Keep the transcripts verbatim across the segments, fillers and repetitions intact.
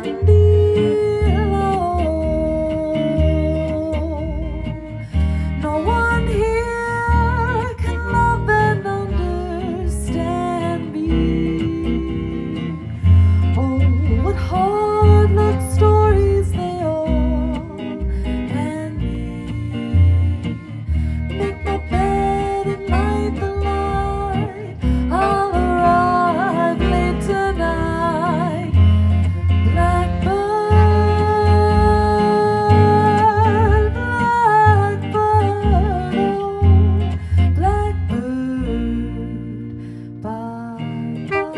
can be alone. No one here can love and understand me. Oh, what hard luck stories they all can be. Make my bed and light the light. I'll arrive late tonight. Blackbird, blackbird, oh, blackbird, bye-bye.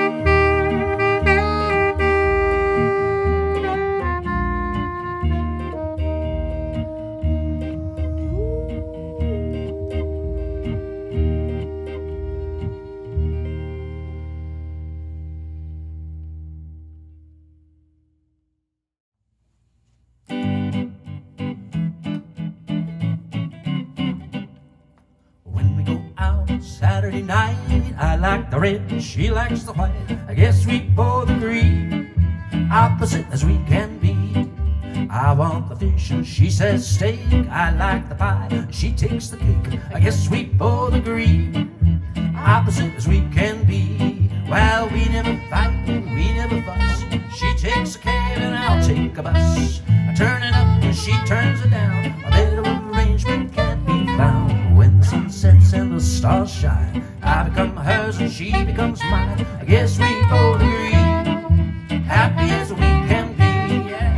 When we go out Saturday night, I like the red, she likes the white. I guess we both agree, opposite as we can be. I want the fish and she says steak. I like the pie and she takes the cake. I guess we both agree, opposite as we can be. Well, we never fight, we never fuss. She takes a cab and I'll take a bus. I turn it up and she turns it down. A better arrangement can't be found. When the sun sets and the stars shine, I become hers and she becomes mine. I guess we both agree, happy as we can be. Yeah.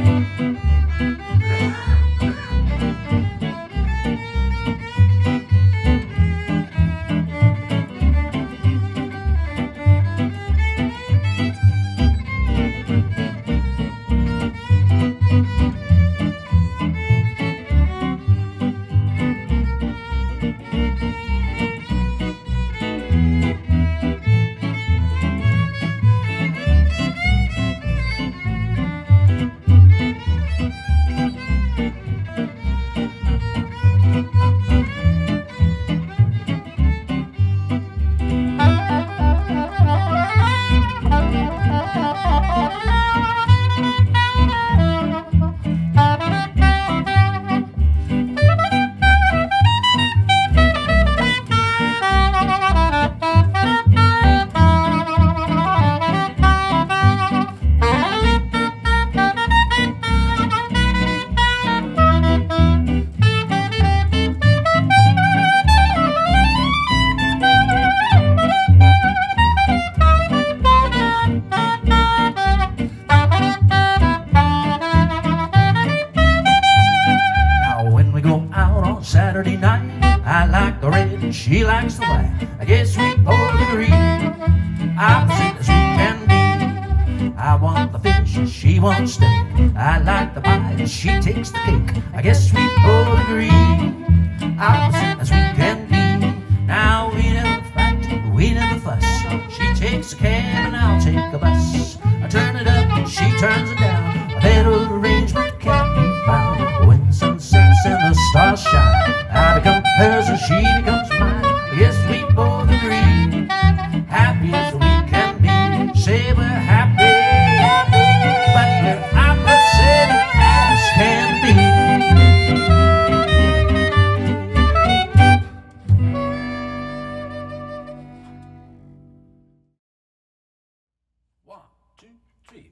Saturday night, I like the red and she likes the white. I guess we both agree, opposite as we can be. I want the fish and she wants steak. I like the pie and she takes the cake. I guess we both agree, opposite as we can be. Now we never fight, we never fuss. She takes a cab and I'll take a bus. I turn it up and she turns it down. A better arrangement can't be found. When the sun sets and the stars shine, I become hers and she becomes mine. Yes, we both agree, happy as we can be. Say we're happy, but we're opposite as can be. One, two, three.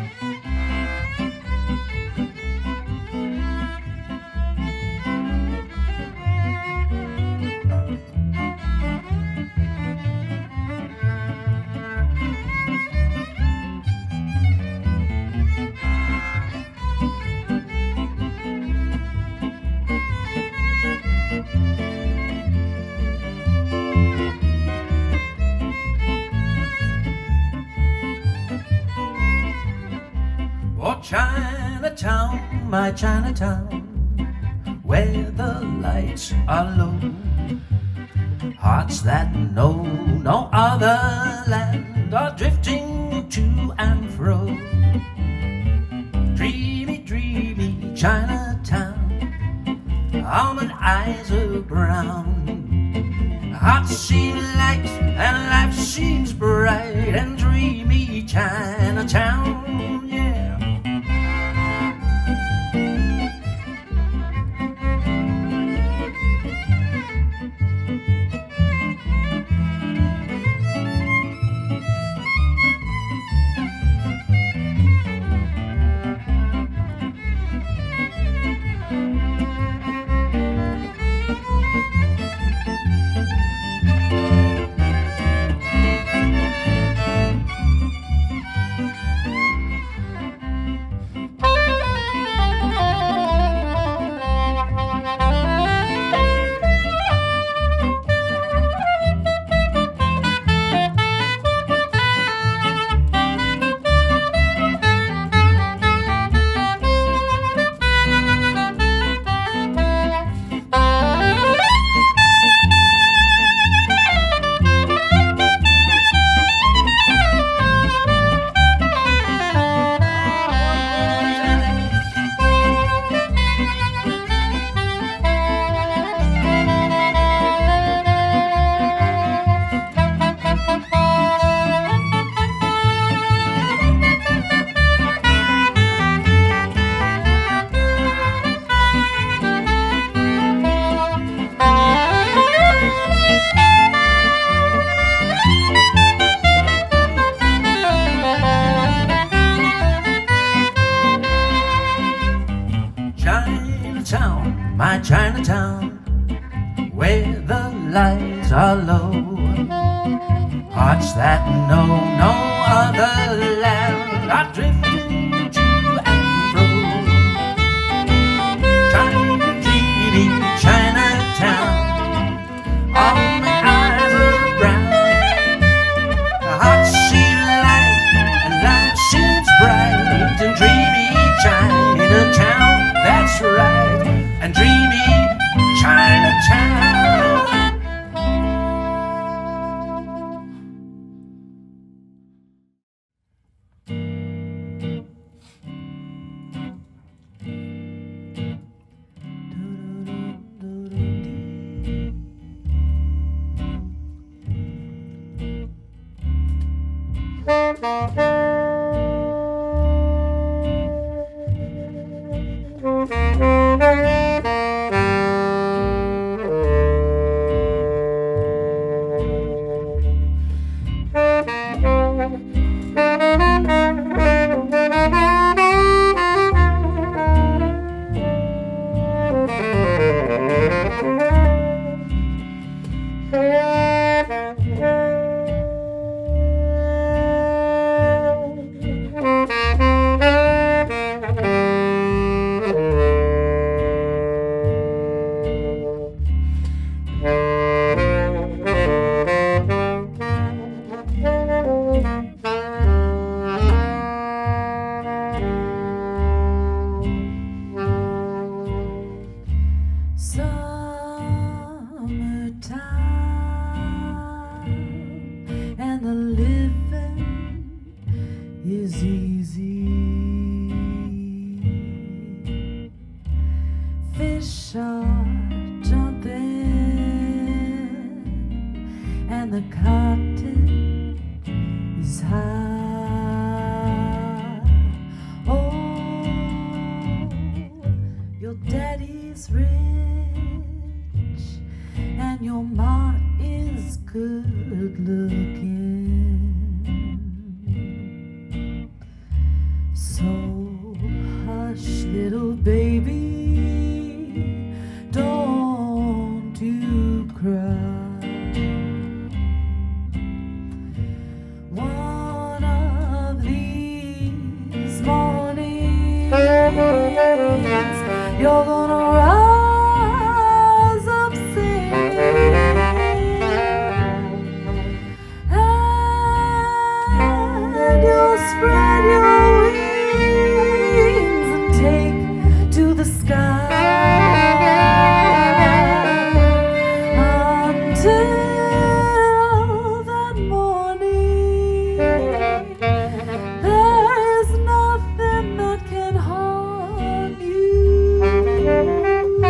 Oh, Chinatown, my Chinatown, where the lights are low, hearts that know no other land are drifting to and fro. Dreamy, dreamy Chinatown, almond eyes are brown, hearts seem light and life seems bright, and dreamy Chinatown, yeah. my Chinatown, where the lights are low. Hearts that know no other land are drifting to and fro. China, dreamy Chinatown, all my eyes are brown. The hearts see light and life seems bright in dreamy Chinatown. That's right, and dreamy Chinatown. Is easy. Fish are jumping and the cotton is high. Oh, your daddy's rich and your ma is good looking. So hush, little baby, don't you cry. One of these mornings, you're gonna rise up singing, and you'll spread your to the sky until that morning. There is nothing that can harm you.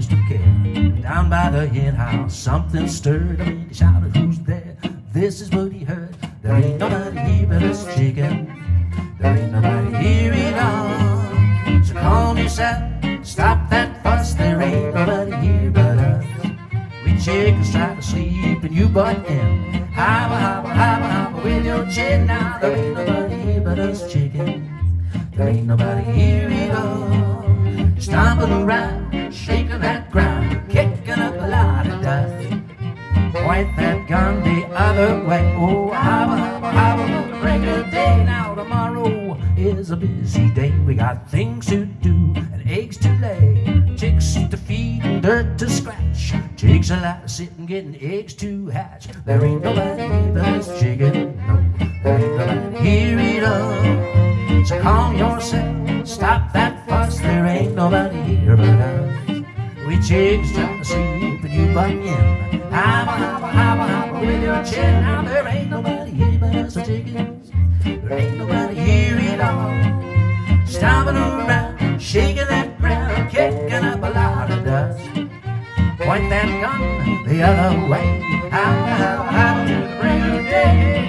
deepest of care. Down by the hen house, something stirred. A man shouted, "Who's there?" This is what he heard: "There ain't nobody here but us chicken. There ain't nobody here at all. So calm yourself, stop that fuss. There ain't nobody here but us. We chickens try to sleep and you butt in. Hobble, hobble, hobble, hobble with your chin. Now there ain't nobody here but us chickens. There ain't nobody here at all. Stomping around, shaking that ground, kicking up a lot of dust. Point that gun the other way. Oh, hobble, hobble, hobble till the break of day. Now tomorrow is a busy day. We got things to do and eggs to lay, chicks to feed and dirt to scratch. Chicks a lot of sitting getting eggs to hatch. There ain't nobody here but us chicken. No, there ain't nobody here at all. So calm yourself, stop that fuss. There ain't nobody here but us. We chicks try to sleep and you butt in. Hobble, hobble, hobble, hobble with your chin. Now there ain't nobody here but us chickens. There ain't nobody here at all. Stomping around, shaking that ground, kicking up a lot of dust. Point that gun the other way. Hobble, hobble, hobble to the break of day.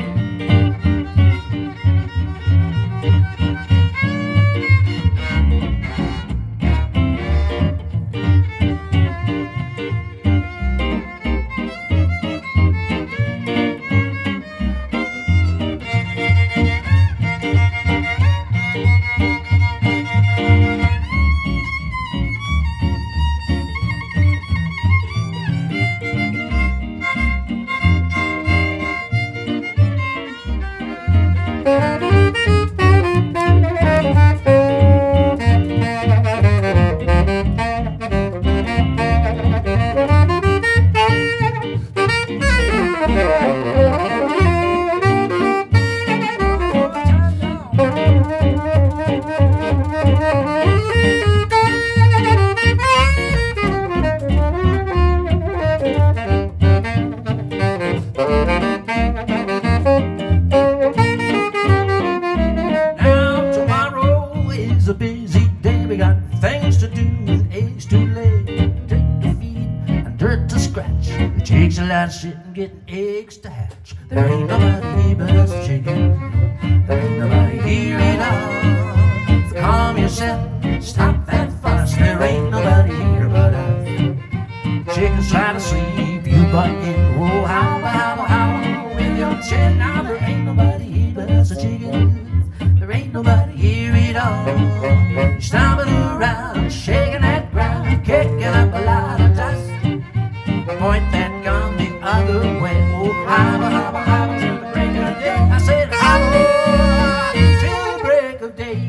Chicks a lot of sitting getting eggs to hatch. There ain't nobody here but us chickens. There ain't nobody here at all. So calm yourself, stop that fuss. There ain't nobody here but us. Chickens try to sleep, you butt in. Oh, hobble, hobble, hobble with your chin. Now there ain't nobody here but us chickens. There ain't nobody here at all. Stomping around, shaking that ground, kicking up a lot of dust. Point that gun the other way. Oh, hobble, hobble, hobble till the break of day. I said hobble till the break of day.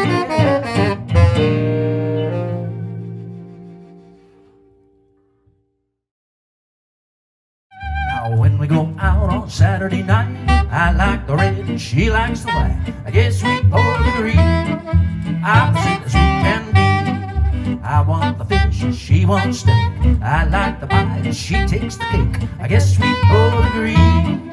Now when we go out on Saturday night, I like the red and she likes the white. I guess we both agree, opposite as we can be. I want the fish and she wants steak. I like the pie and she takes the cake. I guess we both agree.